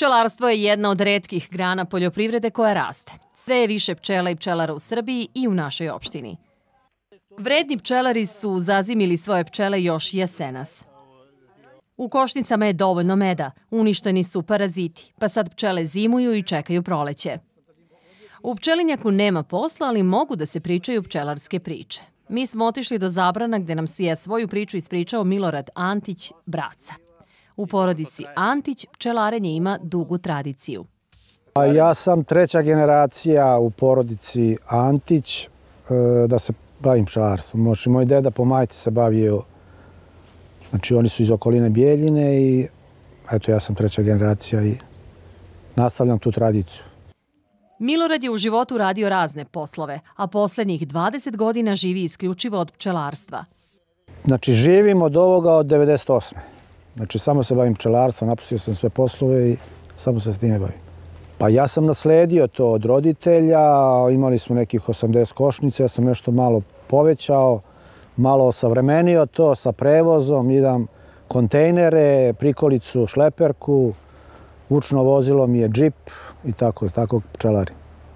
Pčelarstvo je jedna od retkih grana poljoprivrede koja raste. Sve je više pčela i pčelara u Srbiji i u našoj opštini. Vredni pčelari su zazimili svoje pčele još jesenas. U košnicama je dovoljno meda, uništeni su paraziti, pa sad pčele zimuju i čekaju proleće. U pčelinjaku nema posla, ali mogu da se pričaju pčelarske priče. Mi smo otišli do Zabrana gde nam je svoju priču ispričao Milorad Antić, braca. U porodici Antić pčelarenje ima dugu tradiciju. Ja sam treća generacija u porodici Antić da se bavim pčelarstvom. Moj deda po majci se bavio, znači oni su iz okoline Bijeljine i eto ja sam treća generacija i nastavljam tu tradiciju. Milorad je u životu radio razne poslove, a poslednjih 20 godina živi isključivo od pčelarstva. Znači živim od ovoga od 98. Znači samo se bavim pčelarstvom, napustio sam sve poslove i samo se s time bavim. Pa ja sam nasledio to od roditelja, imali smo nekih 80 košnica, ja sam nešto malo povećao, malo osavremenio to sa prevozom, idam kontejnere, prikolicu, šleperku, vučno vozilo mi je džip i tako pčelari.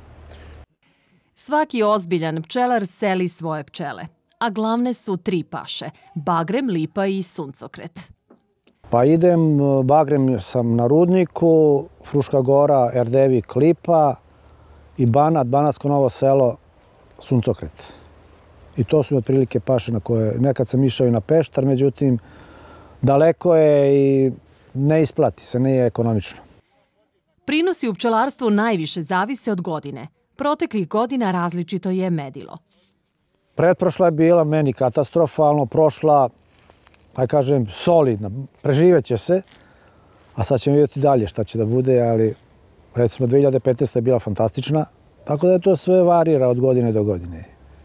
Svaki ozbiljan pčelar seli svoje pčele, a glavne su 3 paše, bagrem, lipa i suncokret. Pa idem, bagrem sam na Rudniku, Fruška Gora, Erdevik, Lipa i Banatsko Novo Selo, suncokret. I to su otprilike paše na koje nekad sam išao i na Peštar, međutim daleko je i ne isplati se, nije ekonomično. Prinosi u pčelarstvu najviše zavise od godine. Proteklih godina različito je medilo. Pretprošla je bila meni katastrofalno, prošla, kažem, solidna, preživeće se, a sad ćemo vidjeti dalje šta će da bude, ali recimo 2015. je bila fantastična, tako da je to sve varira od godine do godine.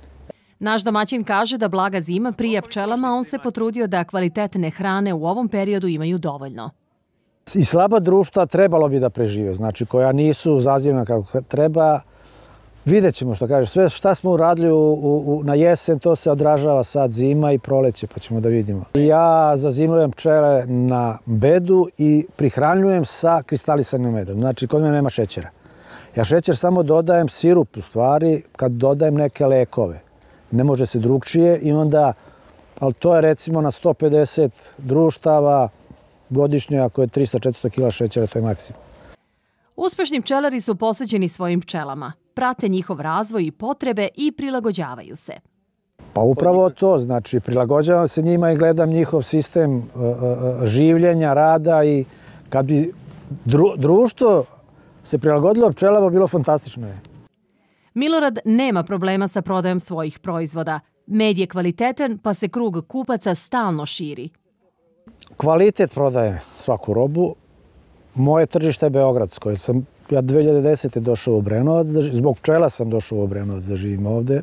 Naš domaćin kaže da blaga zima prija pčelama, on se potrudio da kvalitetne hrane u ovom periodu imaju dovoljno. I slaba društva trebalo bi da prežive, znači koja nisu zazivna kako treba. Vidjet ćemo što kaže, sve šta smo uradili na jesen, to se odražava sad zima i proleće, pa ćemo da vidimo. Ja zazimujem pčele na bedu i prihranjujem sa kristalisanim medom, znači kod mene nema šećera. Ja šećer samo dodajem sirup u stvari kad dodajem neke lekove. Ne može se drugčije i onda, ali to je recimo na 150 društava godišnje, ako je 300-400 kila šećera, to je maksimum. Uspešni pčelari su posvećeni svojim pčelama, prate njihov razvoj i potrebe i prilagođavaju se. Pa upravo to, znači prilagođavam se njima i gledam njihov sistem življenja, rada i kad bi društvo se prilagodilo pčelama, bilo fantastično je. Milorad nema problema sa prodajom svojih proizvoda. Med je kvalitetan, pa se krug kupaca stalno širi. Kvalitet prodaje svaku robu. Moje tržište je beogradsko. Ja 2010. došao u Obrenovac, zbog pčela sam došao u Obrenovac da živim ovde.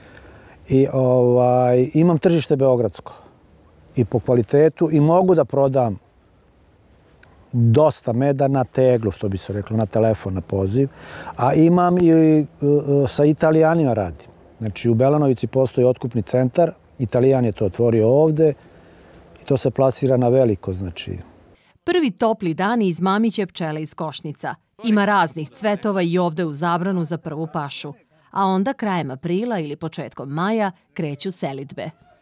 I imam tržište beogradsko. I po kvalitetu i mogu da prodam dosta meda na teglu, što bi se reklo, na telefon, na poziv. A imam i sa Italijanima radim. Znači u Belanovici postoji otkupni centar, Italijan je to otvorio ovde i to se plasira na veliko, znači. Prvi topli dani izmamiće pčele iz košnica. Ima raznih cvetova i ovde u Zabranu za prvu pašu. A onda krajem aprila ili početkom maja kreću selidbe.